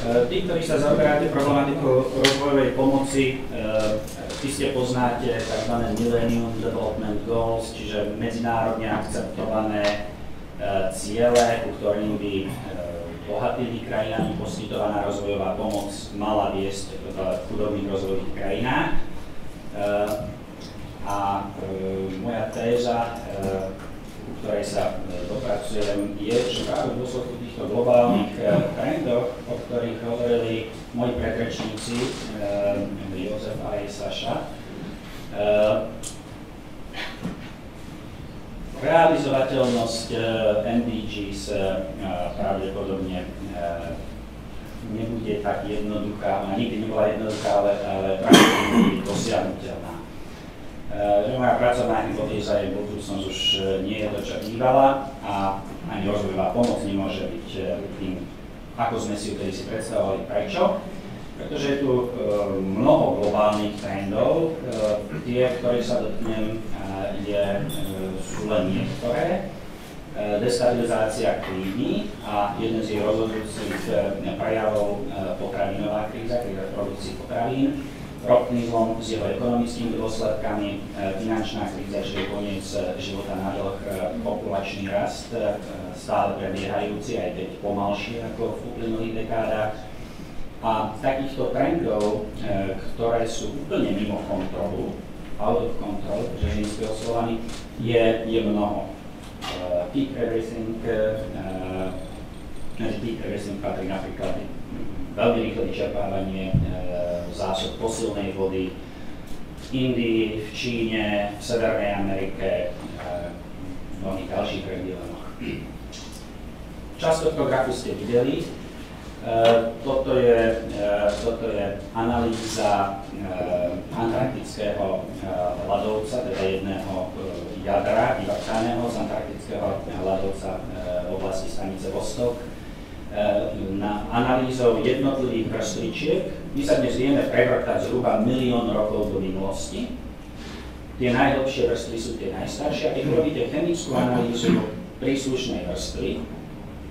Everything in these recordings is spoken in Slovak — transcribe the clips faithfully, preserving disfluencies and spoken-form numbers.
Tí, ktorí sa zaoberáte problematikou rozvojovej pomoci, tí ste poznáte tzv. Millennium Development Goals, čiže medzinárodne akceptované ciele, ku ktorým by bohatými krajinami poskytovaná rozvojová pomoc mala viesť v chudobných rozvojových krajinách. A moja téza, ku ktorej sa dopracujem, je, že práve v dôsledku týchto globálnych trendov, o ktorých hovorili moji predrečníci, Jozef a aj Saša, realizovateľnosť M D Gs pravdepodobne nebude tak jednoduchá, ona nikdy nebola jednoduchá, ale, ale pravdepodobne dosiahnuteľná. Že moja pracovná hypotéza je, budúcnosť už nie je to, čo bývala a ani rozvojová pomoc nemôže byť tým, ako sme si ju tedy si predstavovali. Prečo? Pretože je tu mnoho globálnych trendov, tie, ktoré sa dotknem, je, sú len niektoré. Destabilizácia klímy a jeden z jej rozhodujúcich prejavov potravinová kríza, kríza v produkcii potravín, ropný zlom s jeho ekonomickými dôsledkami, finančná kríza, čiže koniec života na dlh, populačný rast, stále prebiehajúci, aj keď pomalšie ako v uplynulých dekádach. A takýchto trendov, ktoré sú úplne mimo kontrolu, out of control, že ženského slovami, je, je mnoho. Uh, peak everything, uh, peak everything patrí napríklad veľmi rýchle vyčerpávanie uh, zásob fosilnej vody v Indii, v Číne, v Severnej Amerike, uh, v mnohých ďalších regiónoch. Časť tohto grafu ste videli. Uh, toto, je, uh, toto je analýza uh, antarktického uh, ľadovca, teda jedného uh, jadra, vyvrtaného z antarktického ľadovca uh, v oblasti stanice Vostok. Uh, na analýzou jednotlivých vrstvičiek my sa dnes vieme prevrtať zhruba milión rokov do minulosti. Tie najhlbšie vrstvy sú tie najstaršie. A keď robíte chemickú analýzu príslušnej vrstvy,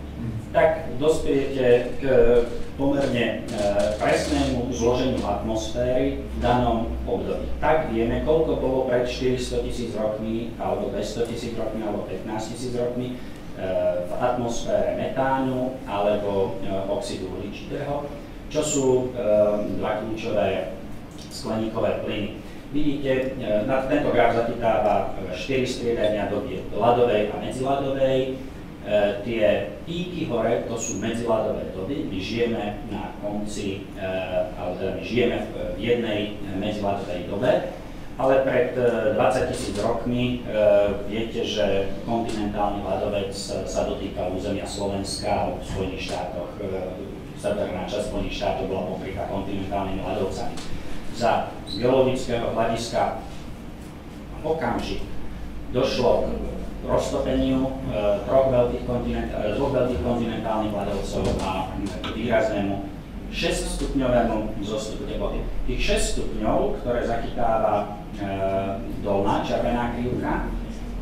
tak dospiete k pomerne presnému zloženiu atmosféry v danom období. Tak vieme, koľko bolo pred štyristo tisíc rokmi, alebo dvesto tisíc rokmi, alebo pätnásť tisíc rokmi v atmosfére metánu alebo oxidu uhličitého, čo sú dva kľúčové skleníkové plyny. Vidíte, na tento graf zachytáva štyri striedania doby ľadovej a medziľadovej. Uh, tie píky hore, to sú medziľadové doby, my žijeme na konci, uh, ale teda my žijeme v, v jednej medziľadovej dobe, ale pred uh, dvadsať tisíc rokmi uh, viete, že kontinentálny ľadovec sa dotýkal územia Slovenska alebo v Spojených štátoch, uh, severná časť Spojených štátov bola pokrytá kontinentálnymi ľadovcami. Za geologického hľadiska okamžik došlo k roztopeniu e, troch veľkých kontinent, e, dvoch veľkých kontinentálnych ľadovcov a k výraznému šesťstupňovému vzostupu teploty. Tých šesť stupňov, ktoré zachytáva e, dolná červená krivka, e,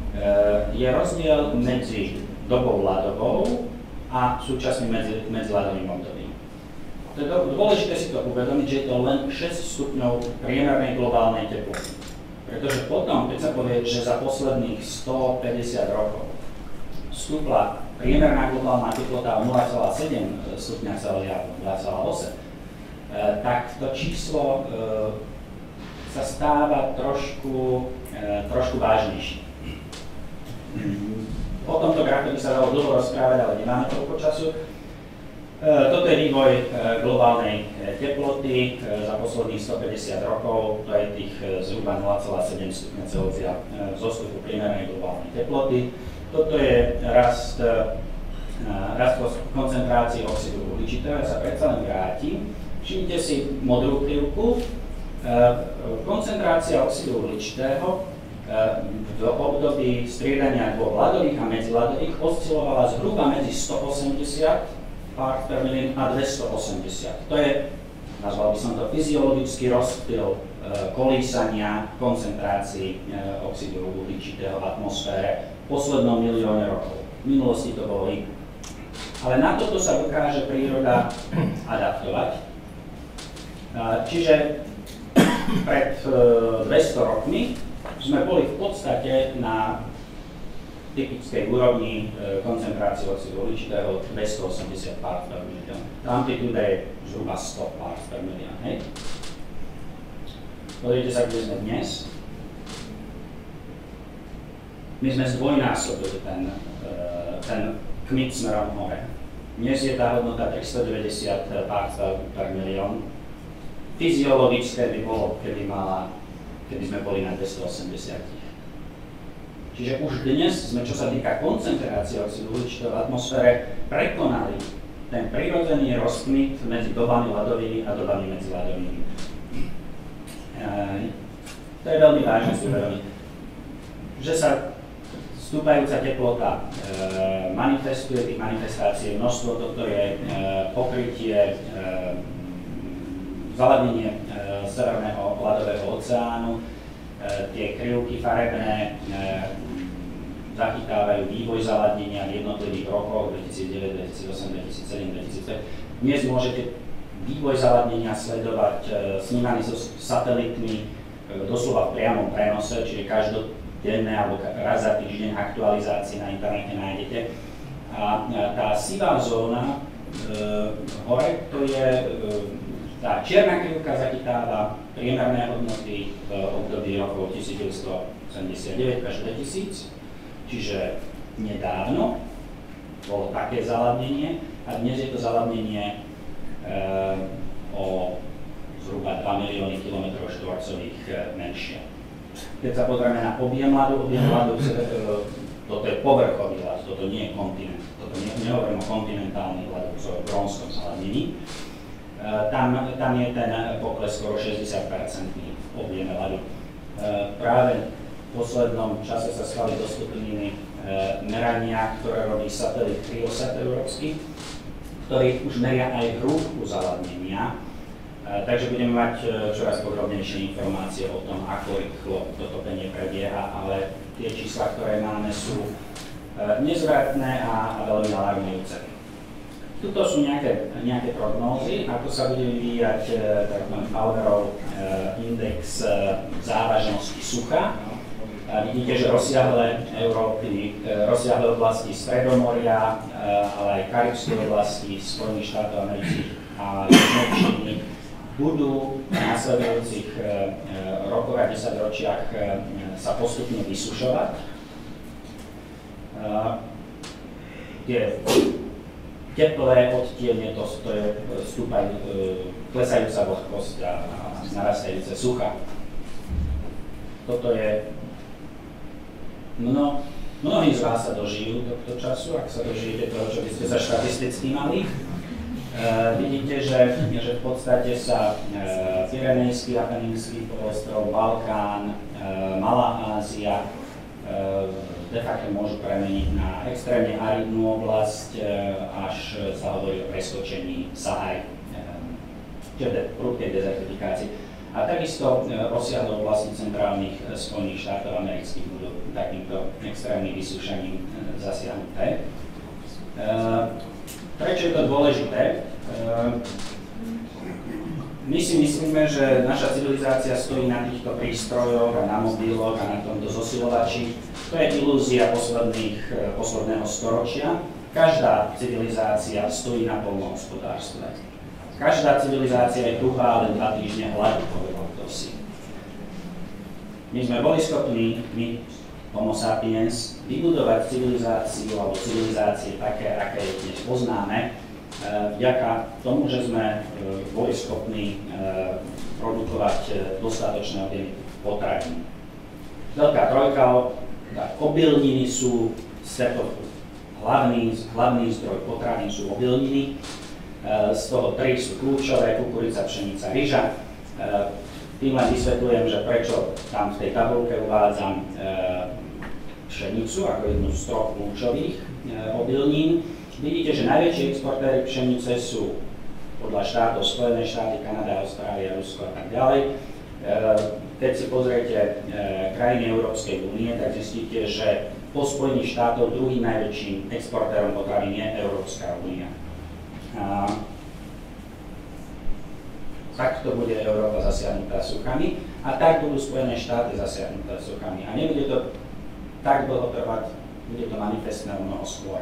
je rozdiel medzi dobou ľadovou a súčasným medzi, medziľadovým obdobím. To je dôležité si to uvedomiť, že je to len šesť stupňov priemernej globálnej teploty. Pretože potom, keď sa povie, že za posledných stopäťdesiat rokov stúpla priemerná globálna teplota o nula celá sedem stupňa Celzia, dva celá osem, tak to číslo sa stáva trošku, trošku vážnejšie. O tomto grafe by sa dalo dlho rozprávať, ale nemáme toľko času. Toto je vývoj globálnej teploty za posledných stopäťdesiat rokov, to je tých zhruba nula celá sedem stupňa Celzia vzostupu priemernej globálnej teploty. Toto je rast, rast koncentrácie oxidu uhličitého, ja sa predsa len vrátim. Všimnite si modrú krivku. Koncentrácia oxidu uhličitého v období striedania dvoch ľadových a medziľadových oscilovala zhruba medzi stoosemdesiat part per million a dvestoosemdesiat. To je, nazval by som to, fyziologický rozptyl e, kolísania koncentrácií e, oxidu uhličitého v atmosfére v poslednom milióne rokov. V minulosti to boli Ale na toto sa dokáže príroda adaptovať. Čiže pred dvesto rokmi sme boli v podstate na typickej úrovni koncentrácie oxidu uhličitého dvestoosemdesiat parts per milión. Tá amplitúda je zhruba sto parts per milión. Hej? Pozrite sa, kde sme dnes. My sme zdvojnásobili ten, ten kmit smerom hore. Dnes je tá hodnota tristodeväťdesiat parts per milión. Fyziologické by bolo, keby, mala, keby sme boli na dvestoosemdesiat. Čiže už dnes sme, čo sa týka koncentrácie oxidu uhličitého v atmosfére, prekonali ten prirodzený rozkmit medzi dobami ľadoviny a dobami medziľadovými. E, to je veľmi vážne si uvedomiť, že sa stúpajúca teplota e, manifestuje, tých manifestácií množstvo, toto je e, pokrytie, e, zaladnenie e, severného ľadového oceánu, e, tie krivky farebné e, zachytávajú vývoj zaladnenia v jednotlivých rokoch dvetisícdeväť, dvetisícosem, dvetisícsedem, dvetisícpäť. Dnes môžete vývoj zaladnenia sledovať e, snímaný so satelitmi e, doslova v priamom prenose, čiže každodenné alebo raz za týždeň aktualizácie na internete nájdete. A e, tá sivá zóna e, hore, to je e, tá čierna krivka zachytáva priemerné hodnoty v období rokov devätnásťstoosemdesiatdeväť až dvetisíc. Čiže nedávno bolo také zaladnenie a dnes je to zaladnenie e, o zhruba dva milióny kilometrov štvorcových e, menšie. Keď sa pozrieme na objem ľadu, objem ľadu, e, toto je povrchový ľad, toto nie je kontinent, toto nie, nehovorím o kontinentálnych ľadoch, o grónskom zaladnení. E, tam, tam je ten pokles skoro šesťdesiat percent v objeme ľadu. E, práve v poslednom čase sa stali dostupnými e, merania, ktoré robí satelit Kriosat európsky, ktorý už meria aj hĺbku zaladnenia. E, takže budeme mať e, čoraz podrobnejšie informácie o tom, ako rýchlo toto topenie prebieha, ale tie čísla, ktoré máme, sú e, nezvratné a, a veľmi alarmujúce. Tuto sú nejaké, nejaké prognózy, ako sa bude vyvíjať e, taký Fowlerov e, index e, závažnosti sucha. A vidíte, že rozsiahle Európy, rozsiahle oblasti Stredomoria, ale aj karibské oblasti Spojených štátov amerických a Číny budú v následujúcich rokoch a desaťročiach sa postupne vysušovať. Tie teplé odtiene, to, to je stúpaj, klesajúca vlhkosť a narastajúce sucha. Toto je Mno, mnohí z vás sa dožijú tohto času, ak sa dožijete toho, čo by ste sa štatisticky mali. E, vidíte, že, že v podstate sa e, Pyrenejský a Apeninský polostrov, Balkán, e, Malá Ázia e, de facto môžu premeniť na extrémne aridnú oblasť, e, až sa hovorí o preskočení Sahary, e, čiže prudkej dezertifikácii. A takisto rozsiahle oblasti centrálnych Spojených štátov amerických budú takýmto extrémnym vysúšaním zasiahnuté. Prečo je to dôležité? My si myslíme, že naša civilizácia stojí na týchto prístrojoch a na mobiloch a na tomto zosilovači. To je ilúzia posledných, posledného storočia. Každá civilizácia stojí na poľnohospodárstve. Každá civilizácia je tuhá len dva týždne hladu, povedal kto si. My sme boli schopní, my, Homo sapiens, vybudovať civilizáciu alebo civilizácie také, aké dnes poznáme, vďaka tomu, že sme boli schopní produkovať dostatočné objemy potravín. Veľká trojka, obilniny sú hlavný, hlavný zdroj potravín sú obilniny. Z toho tri sú kľúčové, kukurica, pšenica, ryža. Tým len vysvetľujem, že prečo tam v tej tabuľke uvádzam pšenicu ako jednu z troch kľúčových obilnín. Vidíte, že najväčší exportéry pšenice sú podľa štátov Spojené štáty, Kanada, Austrália, Rusko a tak ďalej. Keď si pozriete krajiny Európskej únie, tak zistíte, že po Spojených štátov druhým najväčším exportérom potravín je Európska únia. Takto bude Európa zasiahnutá suchami a tak budú Spojené štáty zasiahnuté suchami. A nebude to tak dlho trvať, bude to manifestné mnoho skôr.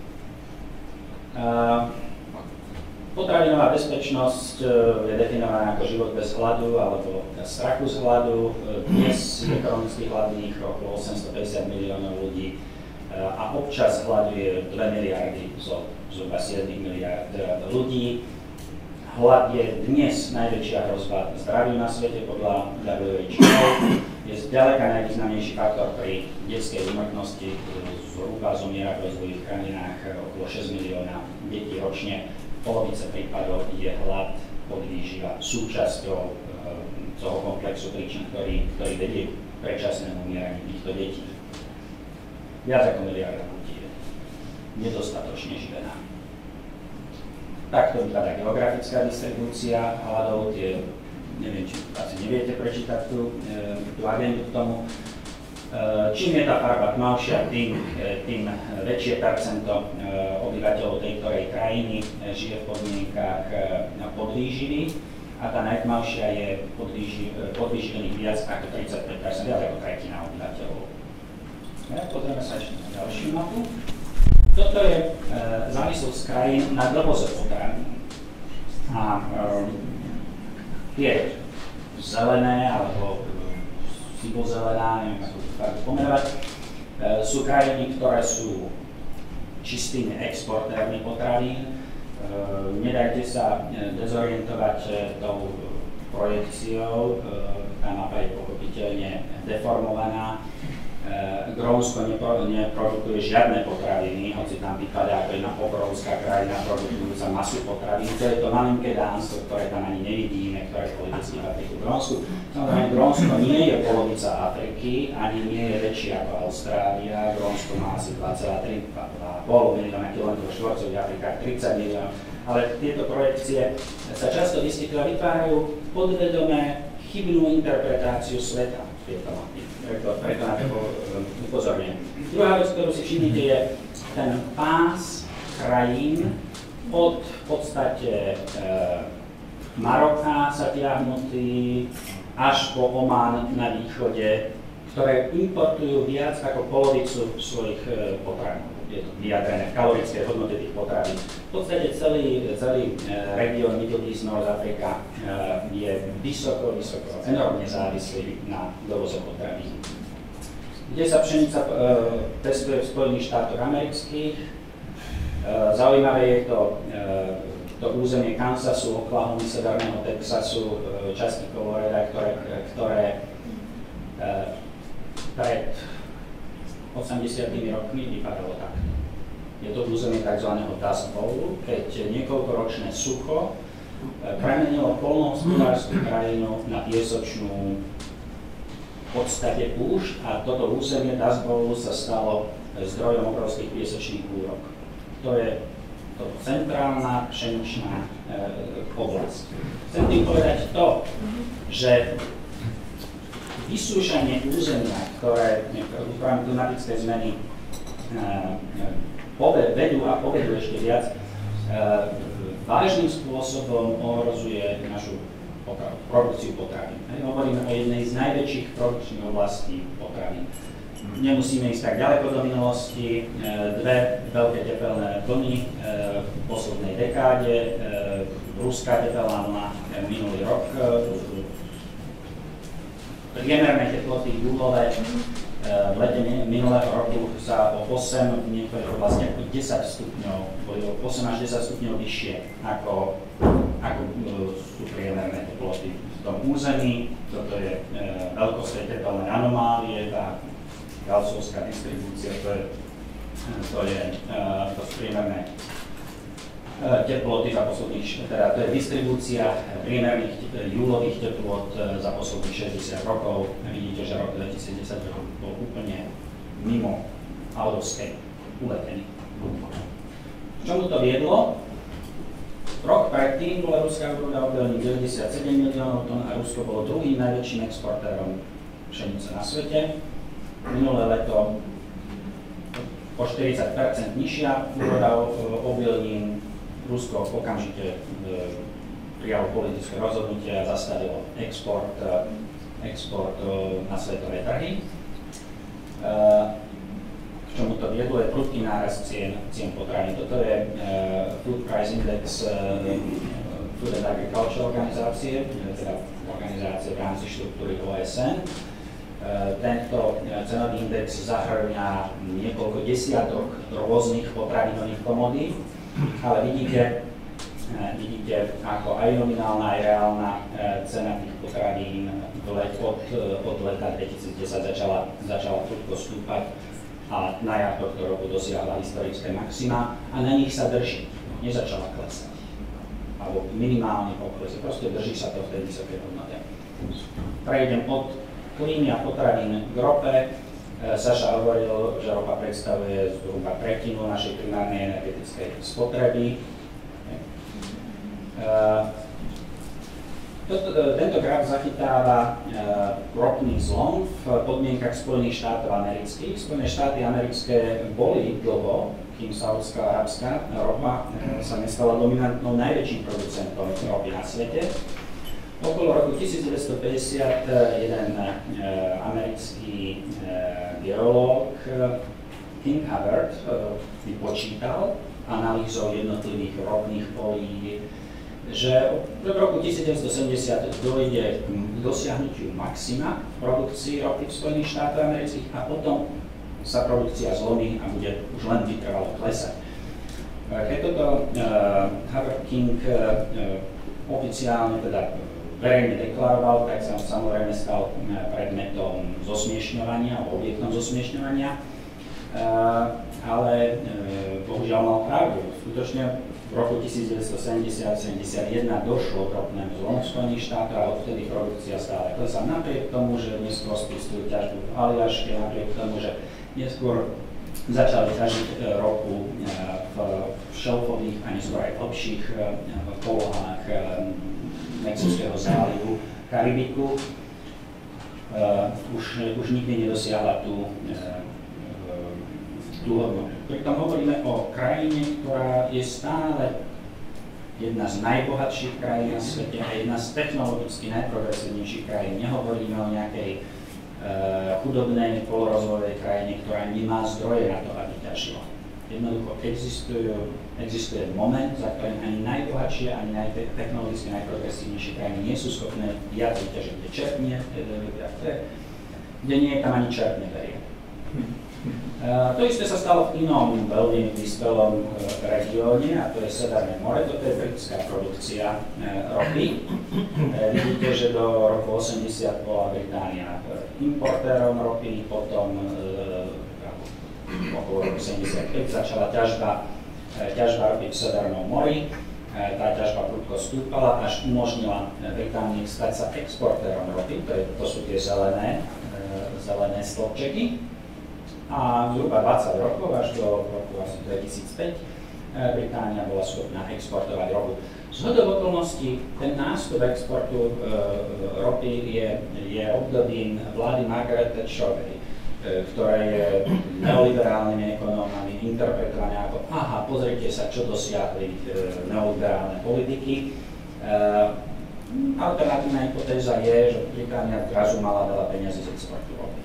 Uh, potravinová bezpečnosť je definovaná ako život bez hladu alebo strachu z hladu. Dnes je chronicky hladných okolo osemstopäťdesiat miliónov ľudí uh, a občas hladuje dve miliardy zo zhruba sedem miliárd ľudí. Hlad je dnes najväčšia hrozba zdraviu na svete podľa W H O. Je zďaleka najvýznamnejší faktor pri detskej úmrtnosti. Zhruba zomiera v rozvojových krajinách okolo šesť milióna detí ročne. Polovica prípadov je hlad, podvýživa súčasťou toho komplexu príčin, ktorý, ktorý vedie k predčasnému umieraniu týchto detí. Viac ako miliarda ľudí je nedostatočne živená. Takto vypadá geografická distribúcia hladov, tie, neviem, či asi neviete prečítať tú, e, tú agendu k tomu. E, čím je tá farba tmavšia, tým, e, tým väčšie percento e, obyvateľov tej ktorej krajiny e, žije v podmienkách e, podvýživy a tá najtmavšia je podvýži, e, podvýživených viac ako tridsaťpäť percent, viac ako tretina obyvateľov. Ja, pozrieme sa ešte na ďalšiu mapu. Toto je e, závislosť z krajín na dovoze potravín. A e, tie zelené, alebo sivozelená, neviem ako to tak pomenovať, e, sú krajiny, ktoré sú čistými exportérmi potravín. E, nedajte sa dezorientovať e, tou projekciou, e, tá mapa je pochopiteľne deformovaná. Uh, Grónsko nepro, neprodukuje žiadne potraviny, hoci tam vypadá ako jedna obrovská krajina produkujúca masu potravín. To je to malinké Dánsko, ktoré tam ani nevidíme, ktoré politicky patrí ku Grónsku. Samozrejme, Grónsko nie je polovica Afriky, ani nie je väčšie ako Austrália. Grónsko má asi dva celé tri milióna kilometrov štvorcových, Afrika tridsať miliónov. Ale tieto projekcie sa často vyskytujú a vytvárajú podvedomé chybnú interpretáciu sveta. Tieto mapy. Preto, preto na to upozorňujem. Druhá vec, ktorú si všimnite, je ten pás krajín od v podstate e, Maroka sa tiahnutý až po Omán na východe, ktoré importujú viac ako polovicu svojich e, potravín. Je to vyjadrené v kalorickej hodnote tých potravín. V podstate celý, celý e, región Middle East, North Africa e, je vysoko, vysoko, enormne závislý na dovoze potravín. Kde sa pšenica e, pestuje v Spojených štátoch amerických. E, zaujímavé je to, e, to územie Kansasu, Oklahomy, Severného Texasu, e, časti Colorada, ktoré, ktoré e, pred osemdesiatych rokmi vypadalo takto. Je to územie tzv. Dust Bowlu, keď niekoľkoročné sucho premenilo poľnohospodárskú krajinu na piesočnú v podstate púšť a toto územie Dust Bowlu sa stalo zdrojom obrovských piesočných úrok. To je to centrálna pšeničná e, oblasť. Chcem tým povedať to, že vysúšanie územia, ktoré vytvárajú klimatické zmeny, vedú a povedú ešte viac, vážnym spôsobom ohrozuje našu produkciu potravín. Hovoríme o jednej z najväčších produkčných oblastí potravín. Nemusíme ísť tak ďaleko do minulosti. Dve veľké tepelné vlny v poslednej dekáde, ruská tepelná vlna minulý rok, priemerné teploty júlové v lete minulého roku sa o osem, v niektorých oblastiach o desať stupňov, boli o osem až desať stupňov vyššie ako, ako sú priemerné teploty v tom území. Toto je e, veľkosť tej tepelnej anomálie, tá gaussovská distribúcia, to je, to je e, to priemerné teploty za posledných, teda to je distribúcia priemerných júlových teplot za posledných šesťdesiat rokov. Vidíte, že rok dvetisícdesať bol úplne mimo Aldovskej, uletený. K čomu to viedlo? Rok predtým bola ruská úroda obilnín deväťdesiatsedem miliónov tón a Rusko bolo druhým najväčším exportérom pšenice na svete. Minulé leto o štyridsať percent nižšia úroda obilnín. Rusko okamžite prijalo politické rozhodnutie a zastavilo export, export na svetové trhy. K čomu to viedlo je prudký nárast cien, cien potravín. Toto je Food Price Index Food and Agriculture organizácie, teda organizácie v rámci štruktúry O S N. Tento cenový index zahrňa niekoľko desiatok rôznych potravinových komodít, ale vidíte, vidíte, ako aj nominálna, aj reálna cena tých potravín od, od leta dvetisícdesať začala, začala prudko stúpať a na jar tohto roku dosiahla historické maxima a na nich sa drží, nezačala klesať. Alebo minimálne poklesy, proste drží sa to v tej vysokej hodnote. Prejdem od klímy a potravín k rope. Saša hovoril, že ropa predstavuje zhruba tretinu našej primárnej energetickej spotreby. Toto, tento graf zachytáva ropný zlom v podmienkach Spojených štátov amerických. Spojené štáty americké boli dlho, kým Saudská a arabská ropa sa nestala dominantnou najväčším producentom ropy na svete. Okolo roku devätnásťstopäťdesiat jeden americký geológ King Hubbard vypočítal analýzou jednotlivých ropných polí, že v roku devätnásťstosedemdesiat dojde k dosiahnutiu maxima produkcii ropy v Spojených štátoch amerických a potom sa produkcia zlomí a bude už len vytrvalo klesať. Keď toto uh, Hubbard King uh, oficiálne teda verejne deklaroval, tak sa samozrejme stal predmetom zosmiešňovania alebo objektom zosmiešňovania, uh, ale uh, bohužiaľ mal pravdu. Skutočne v roku devätnásťstosedemdesiat sedemdesiatjeden došlo k ropnému zlomu v Spojených štátoch a odvtedy produkcia stále klesá. Napriek tomu, že neskôr spustujú ťažbu v Aliaške, napriek tomu, že neskôr začali ťažiť ropu v šelfových a neskôr aj v hlbších polohách Mexického zálivu, Karibiku. Už, už nikdy nedosiahla tú, tú hodnotu. Pritom hovoríme o krajine, ktorá je stále jedna z najbohatších krajín na svete a jedna z technologicky najprogresívnejších krajín. Nehovoríme o nejakej uh, chudobnej polorozvojovej krajine, ktorá nemá zdroje na to, aby ťažila. Jednoducho existujú, existuje moment, za ktorým ani najbohatšie, ani najtechnologicky najprogresívnejšie krajiny nie sú schopné viac vyťažiť, kde čerpne, kde nie je tam ani čerpne berie. Uh, to isté sa stalo v inom veľmi vyspelom uh, regióne, a to je Severné more. Toto je britská produkcia uh, ropy. Uh, vidíte, že do roku osemdesiat bola Británia importérom ropy, potom uh, okolo roku sedemdesiatpäť začala ťažba, uh, ťažba ropy v Severnom mori. Uh, tá ťažba prudko stúpala, až umožnila Británii stať sa exportérom ropy, to, je, to sú tie zelené, uh, zelené stĺpčeky. A zhruba dvadsať rokov, až do roku asi dvetisícpäť, Británia bola schopná exportovať ropu. Zhodou okolností, ten nástup exportu e, ropy je, je obdobím vlády Margaret Thatcherovej, e, ktoré je neoliberálnymi ekonómami interpretované ako aha, pozrite sa, čo dosiahli e, neoliberálne politiky. E, alternatívna hypotéza je, že Británia zrazu mala veľa peniazy z exportu ropy.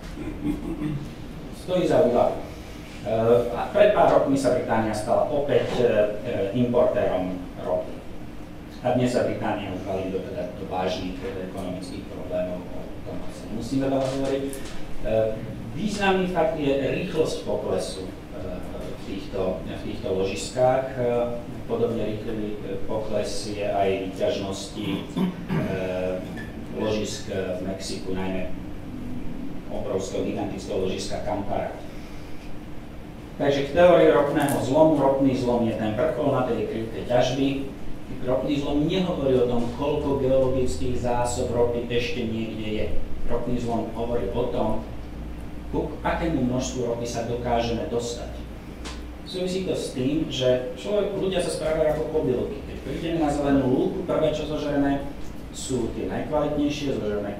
Stojí za úvahu. Uh, pred pár rokmi sa Británia stala opäť uh, importérom ropy. A dnes sa Británia už valí do, teda, do vážnych uh, ekonomických problémov, o tom sa nemusíme veľa hovoriť. Uh, významný fakt je rýchlosť poklesu uh, v, týchto, v týchto ložiskách. Uh, podobne rýchly pokles je aj výťažnosti uh, ložisk v Mexiku, najmä obrovského gigantického ložiska Campara. Takže k teórii ropného zlomu, ropný zlom je ten vrchol na tej krivke ťažby. Ropný zlom nehovorí o tom, koľko geologických zásob ropy ešte niekde je. Ropný zlom hovorí o tom, ku akému množstvu ropy sa dokážeme dostať. Súvisí to s tým, že človek, ľudia sa správajú ako kobylky. Keď prídeme na zelenú lúku, prvé čo zožereme sú tie najkvalitnejšie, zožereme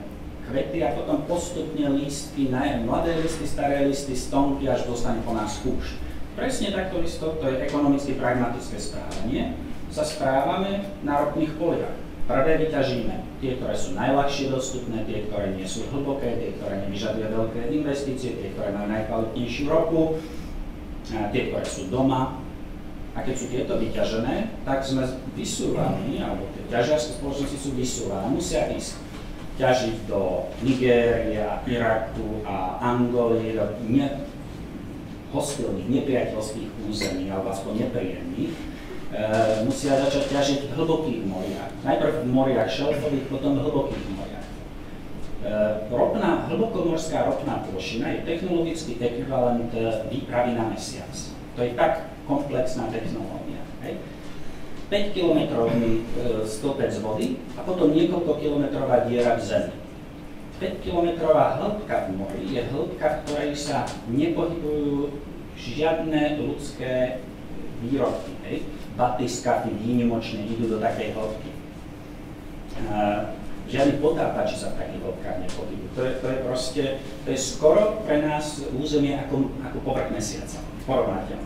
kvety a potom postupne lístky, mladé listy, staré listy, stonky, až dostane po nás kúš. Presne takto isto, to je ekonomicky pragmatické správanie, sa správame na ropných poliach. Prvé vyťažíme tie, ktoré sú najľahšie dostupné, tie, ktoré nie sú hlboké, tie, ktoré nevyžadujú veľké investície, tie, ktoré majú najkvalitnejšiu ropu, tie, ktoré sú doma. A keď sú tieto vyťažené, tak sme vysúvaní, alebo tie ťažiarske spoločnosti sú vysúvané, musia ísť ťažiť do Nigéria, Iraku a Angoly, do ne, hostilných, nepriateľských území, alebo aspoň nepríjemných. E, musia začať ťažiť v hlbokých moriach. Najprv v moriach šelfových, potom v hlbokých moriach. E, ropná, hlbokomorská ropná plošina je technologický ekvivalent výpravy na mesiac. To je tak komplexná technológia. Hej. päť kilometrový e, stĺpec vody a potom niekoľko kilometrová diera v zemi. päť kilometrová hĺbka v mori je hĺbka, v ktorej sa nepohybujú žiadne ľudské výrobky. Hej. Batyskafy výnimočne idú do takej hĺbky. Uh, žiadni potápači sa v takých hĺbkách nepohybujú. To je, to je proste, to je skoro pre nás územie ako, ako povrch mesiaca. Porovnateľné.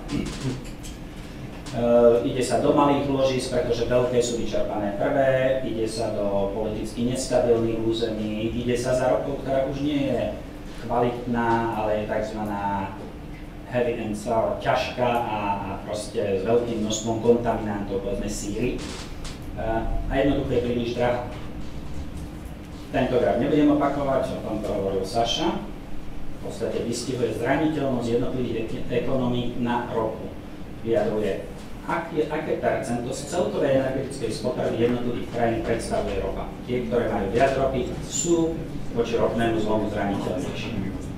Uh, ide sa do malých ložíc, pretože veľké sú vyčerpané prvé, ide sa do politicky nestabilných území, ide sa za ropou, ktorá už nie je kvalitná, ale je tzv. Heavy and sour, ťažká a, a proste s veľkým množstvom kontaminantov, povedzme síry. Uh, a jednoducho je príliš drahá. Tento graf nebudem opakovať, o tom to hovoril Saša. V podstate vystihuje zraniteľnosť jednotlivých ekonomík na ropu. Vyjadruje, aké, aké percento z celkovej energetickej spotreby jednotlivých krajín predstavuje ropa. Tie, ktoré majú viac ropy, sú voči ropnému zlomu zraniteľnejšie.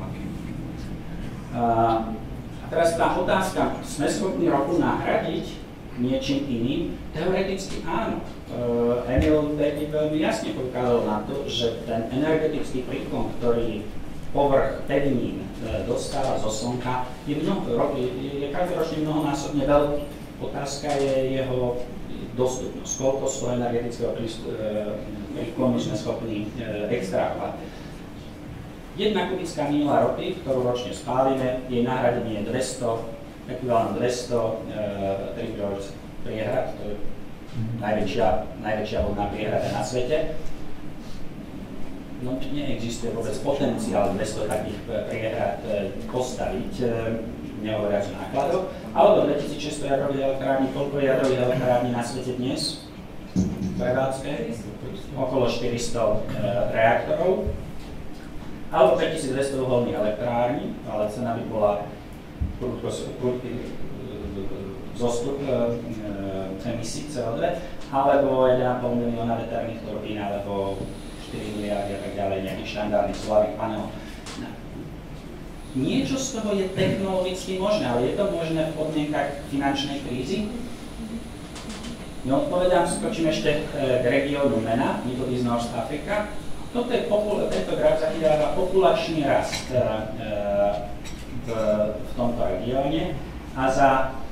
Uh, A teraz tá otázka, sme schopní ropu nahradiť niečím iným? Teoreticky áno. Uh, Emil David veľmi jasne poukázal na to, že ten energetický príklon, ktorý povrch pevnín uh, dostáva zo slnka, je, mnoho, je, je každoročne mnohonásobne veľký. Otázka je jeho dostupnosť, koľko z toho energetického príklonu sme schopní uh, extrahovať. Jedna kubická míľa ropy, ktorú ročne spálime, jej nahradenie je dvesto, ekvivalent dvesto uh, tri priehrad, to je najväčšia, najväčšia vodná priehrada na svete. No, neexistuje vôbec potenciál dvesto takých priehrad postaviť, nehovoriac o nákladoch. Alebo dvetisícšesťsto jadrových elektrární, koľko je jadrových elektrární na svete dnes? V prevádzke? Okolo štyristo uh, reaktorov. Alebo päťtisícdvesto uholných elektrární, ale cena by bola prudký zostup e, emisí cé ó dva, alebo jeden a pol milióna veterných turbín, alebo štyri miliardy a tak ďalej, nejakých štandardných solárnych panelov. No. Niečo z toho je technologicky možné, ale je to možné v podmienkach finančnej krízy? Neodpovedám, skočím ešte k regiónu MENA, Middle East North Africa. Toto je popul- tento graf zachytáva populačný rast e, v, v tomto regióne a za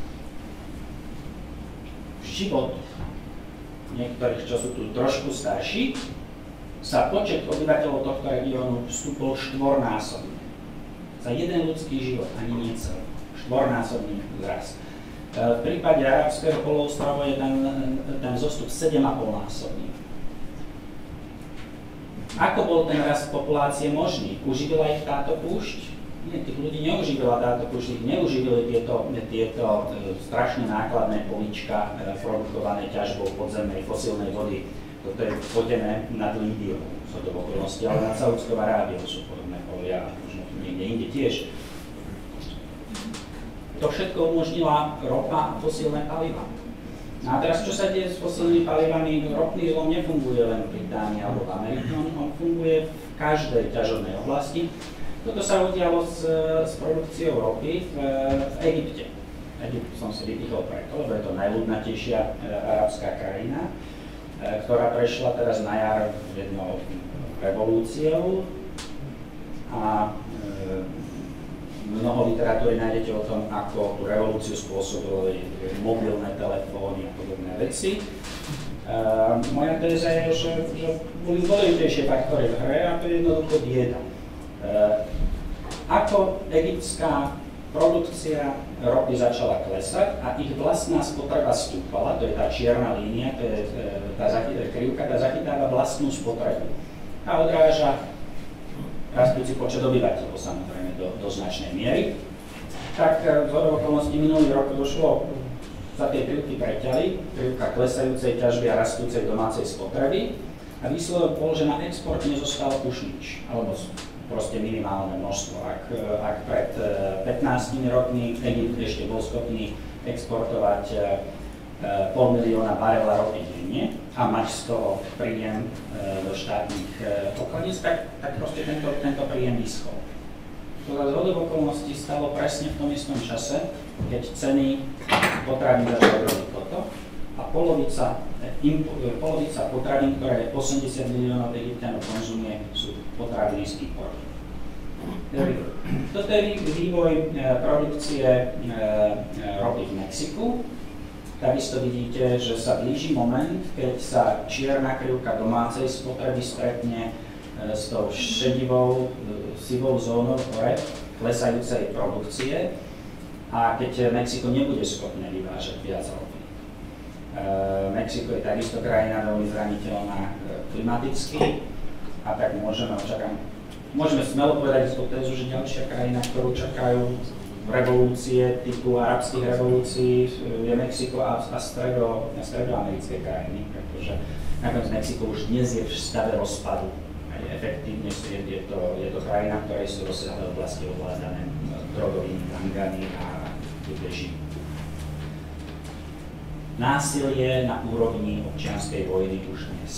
život niektorých, čo sú tu trošku starší, sa počet obyvateľov tohto regiónu vstúpol štvornásobne. Za jeden ľudský život, ani nie celý. Štvornásobný rast. E, v prípade arabského poloostrova je ten, ten zostup sedem a pol násobný. Ako bol ten rast populácie možný? Uživila ich táto púšť? Nie, tých ľudí neuživila táto púšť, ich neuživili tieto, tieto e, strašne nákladné polička e, produkované ťažbou podzemnej fosílnej vody. Toto je podené nad Líbiou, sú to okolnosti, ale nad Saudskou Arábiou sú podobné polia, možno niekde inde tiež. To všetko umožnila ropa a fosílne paliva. No a teraz, čo sa deje s fosílnymi palivami? Ropný zlom nefunguje len v Británii alebo v Amerike, on funguje v každej ťažobnej oblasti. Toto sa udialo s, s produkciou ropy v, v Egypte. Egypt som si vypichol preto, lebo je to najľudnatejšia e, arabská krajina, e, ktorá prešla teraz na jar jednou revolúciou a e, mnoho literatúry nájdete o tom, ako tú revolúciu spôsobili mobilné telefóny a podobné veci. Uh, moja téza je, že, že boli dôležitejšie faktory v hre a to je jednoducho bieda. Uh, ako egyptská produkcia ropy začala klesať a ich vlastná spotreba stúpala, to je tá čierna línia, to je tá krivka, tá zachytáva vlastnú spotrebu a odráža rastúci počet obyvateľov, samozrejme do, do značnej miery. Tak v zhodou okolností minulý rok došlo za tie krivky preťali, krivka klesajúcej ťažby a rastúcej domácej spotreby a výsledok bol, že na export nezostalo už nič, alebo proste minimálne množstvo. Ak, ak pred pätnástimi rokmi Egypt ešte bol schopný exportovať pol milióna barela ropy denne a mať z toho príjem do štátnych pokladníc, tak, tak proste tento, tento príjem vyschol. To za zhodou okolností stalo presne v tom istom čase, keď ceny potravín začali robiť toto a polovica, impo, polovica potravín, ktoré osemdesiat miliónov Egypťanov konzumuje, sú potraviny z importu. Toto je vývoj produkcie ropy v Mexiku. Takisto vidíte, že sa blíži moment, keď sa čierna krivka domácej spotreby stretne s tou šedivou, sivou zónou hore klesajúcej produkcie a keď Mexiko nebude schopné vyvážať viac ropy. Mexiko je takisto krajina veľmi zraniteľná klimaticky a tak môžeme očakávať. Môžeme smelo povedať z tézu, že ďalšia krajina, ktorú čakajú revolúcie typu arabských revolúcií, je Mexiko a, a, stredo, a stredoamerické krajiny, pretože nakoniec Mexiko už dnes je v stave rozpadu. Efektívne je, je, to, je to krajina, ktorej sú rozsiahle oblasti ovládané drogovými gangami a tu beží násilie na úrovni občianskej vojny už dnes.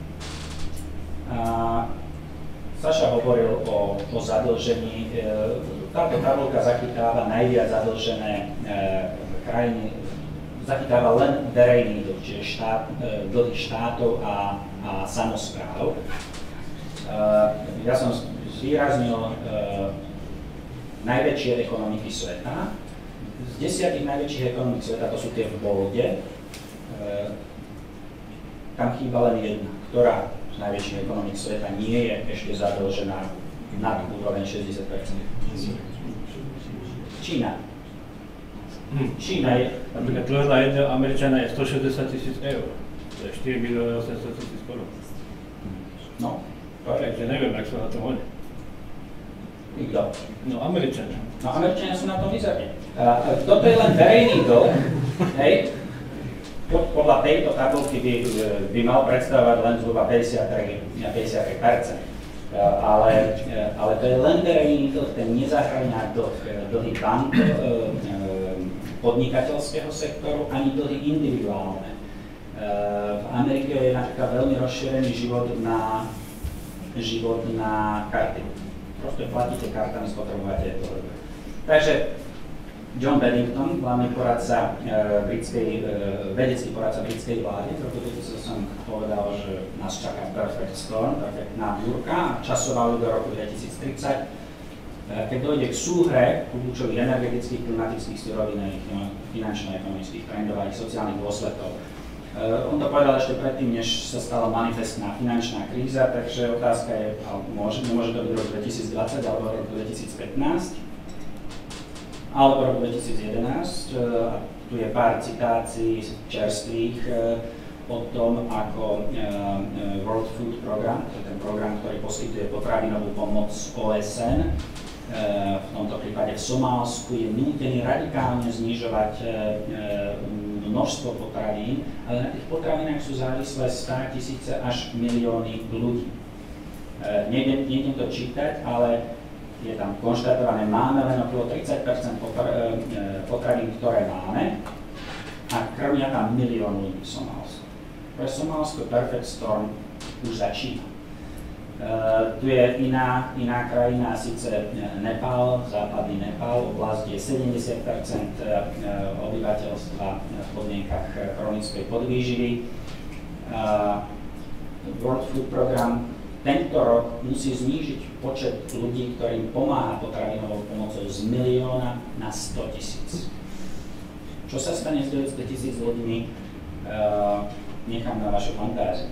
A Saša hovoril o, o zadlžení. Táto tabuľka zachytáva najviac zadlžené e, krajiny, zachytáva len verejný dlh, čiže štát, e, dlhy štátov a, a samospráv. Uh, ja som zvýraznil uh, najväčšie ekonomiky sveta. Z desiatich najväčších ekonomik sveta, to sú tie v bolde, uh, tam chýba len jedna, ktorá z najväčších ekonomik sveta nie je ešte zadlžená nad úroveň šesťdesiat percent. Čína. Čína je... Napríklad dlh na jedného Američana je stošesťdesiat tisíc eur. To je štyri milióny osemsto tisíc korún. No. Takže neviem, ak sa na tom hodí. Kto? No, Američania. No, Američania sú na tom mizerne. Uh, toto je len verejný dlh, hej. Podľa tejto tabulky by, by mal predstavovať len zhruba päťdesiattri percent. Uh, ale, uh, ale to je len verejný dlh, ten nezahrania dlh, dlhy bank, uh, podnikateľského sektoru, ani dlhy individuálne. Uh, v Amerike je napríklad veľmi rozšírený život na život na karty. Proste platíte kartami, spotrebujete to. Takže John Beddington, hlavný poradca e, britskej, e, vedecký poradca britskej vlády, v roku dvetisíc som povedal, že nás čaká perfect storm, perfektná búrka, časovali do roku dvetisíctridsať. E, keď dojde k súhre kľúčových energetických, klimatických, surovinových, finančno-ekonomických trendov a ich sociálnych dôsledkov. Uh, on to povedal ešte predtým, než sa stala manifestná finančná kríza, takže otázka je, môže, môže to byť rok dvetisícdvadsať alebo rok dvetisícpätnásť alebo rok dvetisícjedenásť. Uh, tu je pár citácií čerstvých uh, o tom, ako uh, World Food Program, to je ten program, ktorý poskytuje potravinovú pomoc ó es en, uh, v tomto prípade v Somálsku, je nútený radikálne znižovať uh, množstvo potravín, ale na tých potravinách sú závislé státisíce až milióny ľudí. E, nejdem, nejdem to čítať, ale je tam konštatované, máme len okolo tridsať percent potra, e, potravín, ktoré máme a krmia tam milión ľudí v Somálsku. Pre Somálsko Perfect Storm už začína. Uh, tu je iná, iná krajina, síce Nepál, západný Nepál, oblasť, kde je sedemdesiat percent obyvateľstva v podmienkach chronickej podvýživy. Uh, World Food Program tento rok musí znížiť počet ľudí, ktorým pomáha potravinovou pomocou z milióna na sto tisíc. Čo sa stane s deväťsto tisíc ľuďmi? Uh, nechám na vašu fantáziu.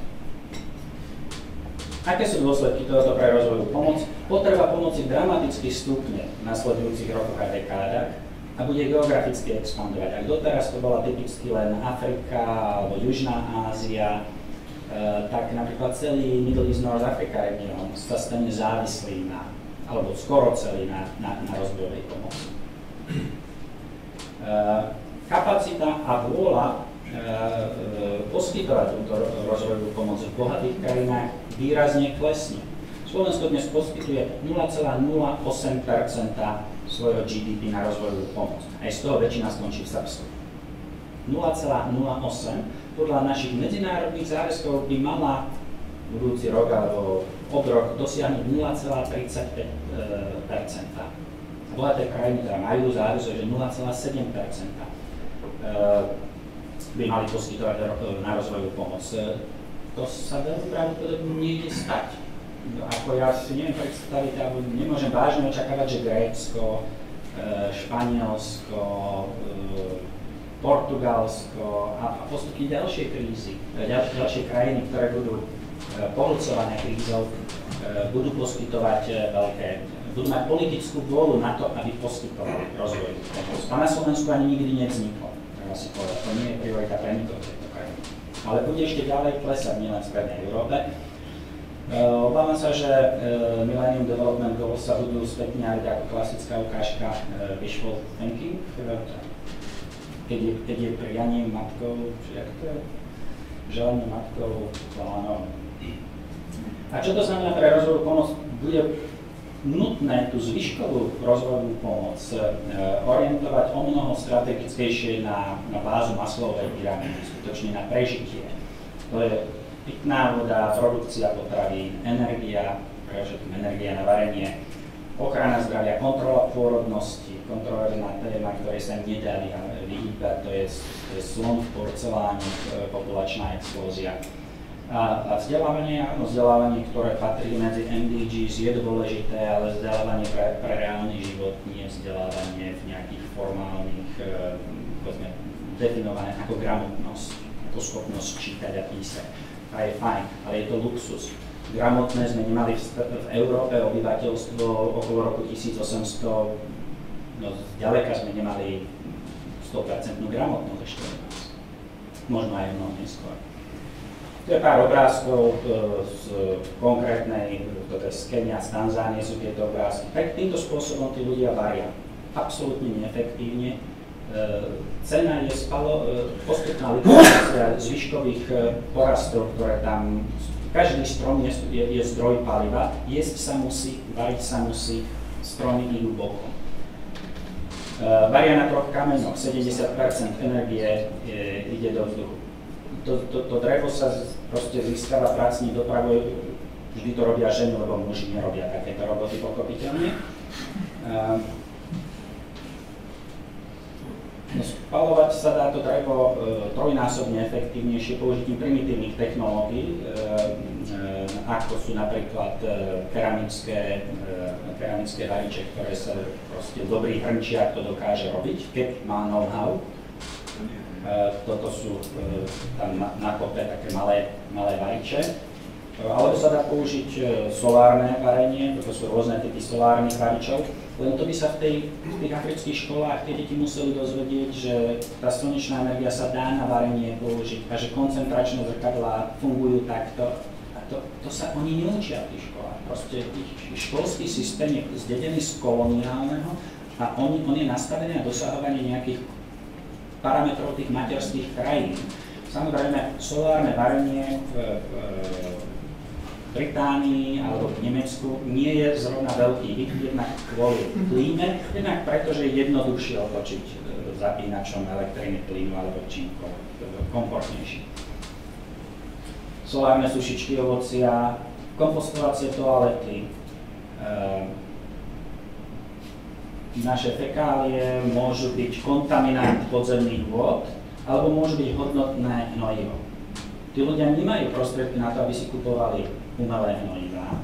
Aké sú dôsledky tohoto pre rozvojovú pomoc? Potreba pomoci dramaticky stúpne v nasledujúcich rokoch a dekádach a bude geograficky expandovať. Ak doteraz to bola typicky len Afrika alebo Južná Ázia, e, tak napríklad celý Middle East North Africa región sa stane závislý na, alebo skoro celý na, na, na rozvojovej pomoci. E, kapacita a vôľa poskytovať túto rozvojovú pomoc v bohatých krajinách výrazne klesne. Slovensko dnes poskytuje nula celá nula osem percenta svojho G D P na rozvojovú pomoc. Aj z toho väčšina skončí v Srbsku. nula celá nula osem podľa našich medzinárodných záväzkov by mala budúci rok alebo od rok dosiahnuť nula celá tridsaťpäť percenta. Bohaté krajiny teda majú záväzok, že nula celá sedem percenta by mali poskytovať na rozvojovú pomoc. To sa veľmi pravdepodobne niekde stať. Ako ja si neviem predstaviť, alebo nemôžem vážne očakávať, že Grécko, Španielsko, Portugalsko a postupne ďalšie krízy, ďalšie, ďalšie krajiny, ktoré budú pohľcované krízou, budú poskytovať veľké, budú mať politickú vôľu na to, aby poskytovali rozvojovú pomoc. A na Slovensku ani nikdy nevzniklo. Si povedať, to nie je priorita pre nikoho tejto krajiny. Ale bude ešte ďalej klesať, nielen v strednej Európe. Uh, obávam sa, že uh, Millennium Development Goals sa budú spätňať ako klasická ukážka uh, wishful thinking, keď je, keď je prianím matkou, jak to je? Želaním matkou plánom. A čo to znamená pre rozvojovú pomoc? Bude nutné tú zvyškovú rozvojovú pomoc e, orientovať o mnoho strategickejšie na, na bázu Maslowovej pyramídy, skutočne na prežitie. To je pitná voda, produkcia potravín, energia, pre všetkým energia na varenie, ochrana zdravia, kontrola pôrodnosti, kontrolovaná téma, ktorej sa nedá vyhýbať, to je, to je slon v porceláne, populačná explózia. A, a vzdelávanie, áno, vzdelávanie, ktoré patrí medzi M D Gs, je dôležité, ale vzdelávanie pre, pre reálny život, nie vzdelávanie v nejakých formálnych, e, povedzme, definované ako gramotnosť, ako schopnosť čítať a písať. A je fajn, ale je to luxus. Gramotné sme nemali v, v Európe obyvateľstvo okolo roku tisícosemsto, no zďaleka sme nemali sto percent gramotnosť ešte u nás. Možno aj mnoho neskôr. To je pár obrázkov z konkrétnej, toto je z Kenia, z Tanzánie sú tieto obrázky. Tak týmto spôsobom tí ľudia varia. Absolútne neefektívne. E, cena je spalo, e, postupná likvidácia zvyškových e, porastov, ktoré tam, každý strom je, je, je zdroj paliva, jesť sa musí, variť sa musí, stromy idú bokom. E, varia na troch kameňoch, sedemdesiat percent energie e, ide do vzduchu. To, to, to drevo sa proste získava pracní dopravou, vždy to robia ženy, lebo muži nerobia takéto roboty pochopiteľne. Uh, no, spalovať sa dá to drevo uh, trojnásobne efektívnejšie použitím primitívnych technológií, uh, uh, ako sú napríklad uh, keramické, uh, keramické variče, ktoré sa proste dobrý hrnčiar to dokáže robiť, keď má know-how. Uh, toto sú uh, tam na, na kope také malé, malé variče. Uh, alebo sa dá použiť uh, solárne varenie, toto sú rôzne typy solárnych varičov. Len to by sa v, tej, v tých afrických školách tie deti museli dozvedieť, že tá slnečná energia sa dá na varenie použiť a že koncentračné zrkadlá fungujú takto. A to, to sa oni neučia v tých školách. Proste ich školský systém je zdedený z koloniálneho a on, on je nastavený na dosahovanie nejakých parametrov tých materských krajín. Samozrejme, solárne varenie v, v Británii alebo v Nemecku nie je zrovna veľký hit, jednak kvôli klíme, jednak preto, že je jednoduchšie otočiť zapínačom elektriny, plynu alebo čím komfortnejší. Solárne sušičky ovocia, kompostovacie toalety, naše fekálie môžu byť kontaminant podzemných vôd, alebo môžu byť hodnotné hnojivo. Tí ľudia nemajú prostriedky na to, aby si kupovali umelé hnojivá.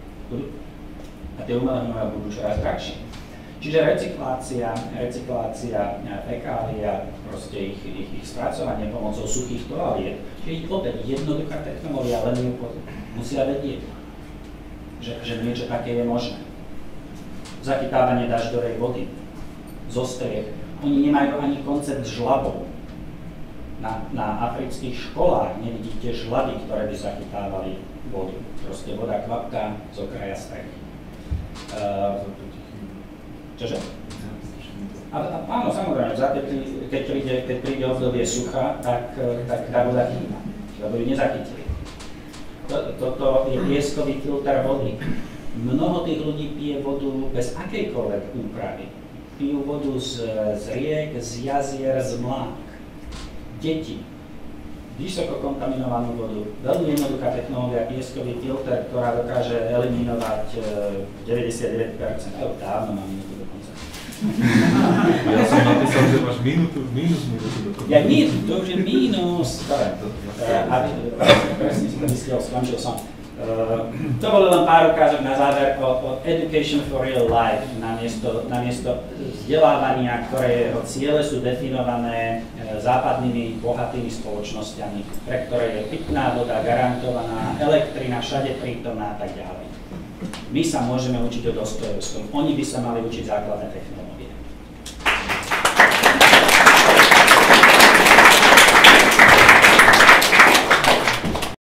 A tie umelé hnojivá budú čoraz drahšie. Čiže recyklácia, recyklácia fekália, proste ich, ich, ich spracovanie pomocou suchých toaliet Čiže opäť jednoduchá technológia, len ju musia vedieť, že, že niečo také je možné. Zachytávanie dažďovej vody zo striech. Oni nemajú ani koncept žľabov. Na, na afrických školách nevidíte žľaby, ktoré by zachytávali vodu. Proste voda kvapká z okraja strechy. Uh, čože? A, a, áno, samozrejme, keď príde, keď príde obdobie sucha, tak, tak tá voda chýba, lebo ju nezachytili. Toto je pieskový filter vody. Mnoho tých ľudí pije vodu bez akejkoľvek úpravy. Pijú vodu z, z riek, z jazier, z mlák. Deti. Vysoko kontaminovanú vodu. Veľmi jednoduchá technológia, pieskový filter, ktorá dokáže eliminovať deväťdesiatdeväť percent. Evo, dávno mám minútu dokonca. Ja som napísal, že máš minútu, mínus minútu dokonca. Ja minútu, to už je mínus. Presne si to myslel, skončil som. Uh, to bolo len pár ukázok na záver o, o Education for Real Life, namiesto, namiesto vzdelávania, ktoré jeho ciele sú definované e, západnými bohatými spoločnosťami, pre ktoré je pitná voda garantovaná, elektrina všade prítomná a tak ďalej. My sa môžeme učiť o Dostojevskom, oni by sa mali učiť základné technológie.